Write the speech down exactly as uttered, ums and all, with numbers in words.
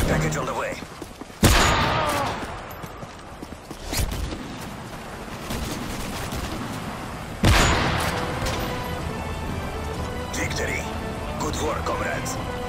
Package on the way. Victory. Good work, comrades.